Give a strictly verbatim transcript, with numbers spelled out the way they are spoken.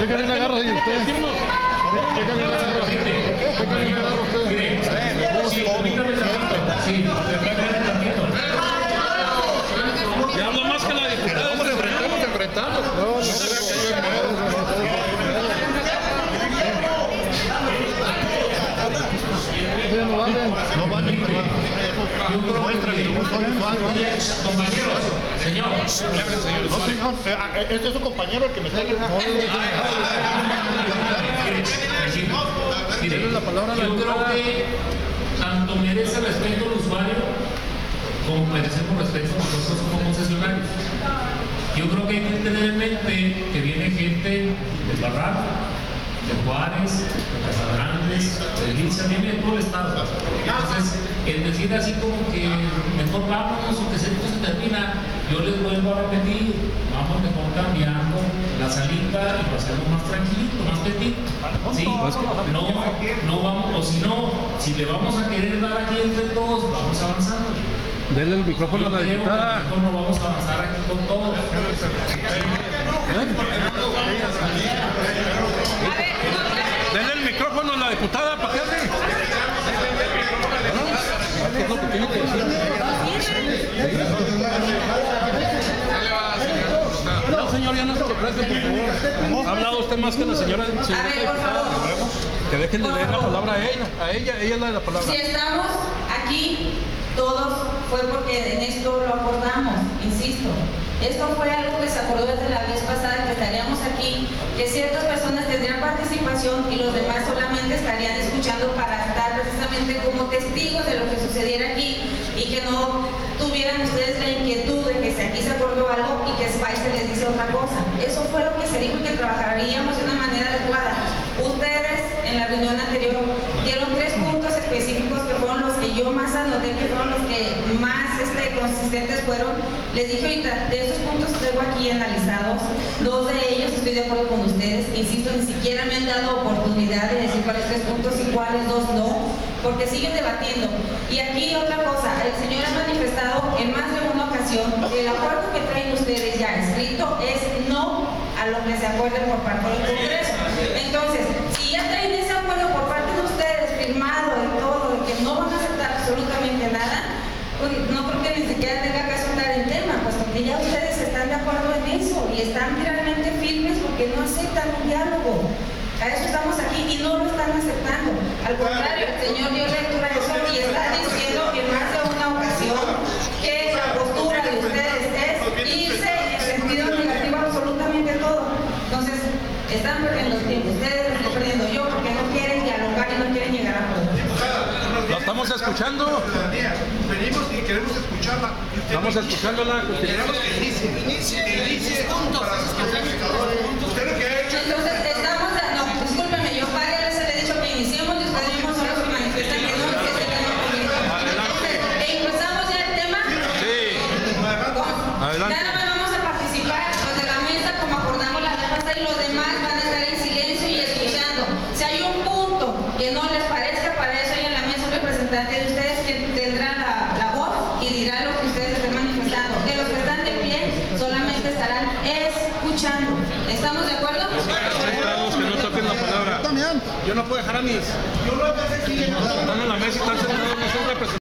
¿Qué que le agarra ahí usted? ¿Qué que le agarra? ¿Qué que le agarra usted? Sí, sí, ya habla más que la diputada. Vamos enfrentando, enfrentando. No, no, no valen. No valen. compañeros, señor. No, señor. Este es su compañero el que me está gritando. Mire, la palabra a la yo creo que tanto merece respeto el usuario como merecemos respeto nosotros como concesionarios. Yo creo que hay que tener en mente que viene gente de Barranco, de Juárez, de Casagrandes, de Lisa, viene de todo el estado. Entonces, el decir así como que mejor vámonos o que se, esto se termina, yo les vuelvo a repetir, vamos mejor cambiando la salita y lo hacemos más tranquilito, más petit. ¿Sí? No, no vamos, o si no, si le vamos a querer dar aquí entre todos, vamos avanzando. Denle el micrófono a la diputada. Mejor no vamos a avanzar aquí con todos. Denle el micrófono a la diputada para que hable. ¿Qué es lo que tiene que decir? No, señor, ya no se lo preste, por favor. Ha hablado usted más que la señora. A ver, por favor. Que dejen de leer la palabra a ella. A ella, ella es la de la palabra. Si estamos aquí todos fue porque en esto lo acordamos, insisto. Esto fue algo que se acordó desde la vez pasada, que estaríamos aquí, que ciertas personas tendrían participación y los demás solamente estarían escuchando para estar precisamente como testigos de lo que sucediera aquí y que no tuvieran ustedes la inquietud de que si aquí se acordó algo y que Spice se les dice otra cosa. Eso fue lo que se dijo y que trabajaríamos de una manera adecuada. Ustedes en la reunión anterior dieron tres puntos específicos que fueron los que yo más anoté, que fueron los que más este, consistentes fueron. Les dije ahorita, de esos puntos que tengo aquí analizados, dos de ellos estoy de acuerdo con ustedes, insisto, ni siquiera me han dado oportunidad de decir cuáles tres puntos y cuáles dos no, porque siguen debatiendo. Y aquí otra cosa, el señor ha manifestado en más de una ocasión que el acuerdo que traen ustedes ya escrito es no a lo que se acuerde por parte del Congreso. Entonces, si ya traen ese acuerdo por parte de ustedes, firmado y todo, de que no van a aceptar absolutamente nada, pues no creo que ni siquiera tenga que soltar el tema, puesto que ya ustedes están de acuerdo en eso y están realmente firmes porque no aceptan un diálogo. A eso estamos aquí y no lo están aceptando. Al contrario, el señor dio lectura de eso y está diciendo en más de una ocasión que la postura de ustedes es irse en sentido negativo absolutamente todo. Entonces, están perdiendo el tiempo. Ustedes lo están perdiendo yo porque no quieren dialogar y no quieren llegar a acuerdos. ¿La estamos escuchando? Venimos y queremos escucharla. Estamos escuchándola. Queremos que inicie, inicie, inicie para los que usted lo que ha hecho. Entonces, estamos, no, discúlpeme, yo varias veces le he dicho que iniciemos y ustedes mismos son los que manifiestan que no, que este tema comienza. Entonces, ¿e ¿empezamos ya el tema? Sí. Adelante. Ya no vamos a participar los de la mesa como acordamos la vez pasada y los demás van a estar en silencio y escuchando. Si hay un punto que no les parezca, para eso hay en la mesa un representante de ustedes que tendrá la, la voz y dirá lo que ustedes estén manifestando. De los que están de pie solamente estarán escuchando. ¿Estamos de acuerdo? Los que no toquen la palabra. También. Yo no puedo dejar a mis. Están en la mesa y están sentados, no son representantes.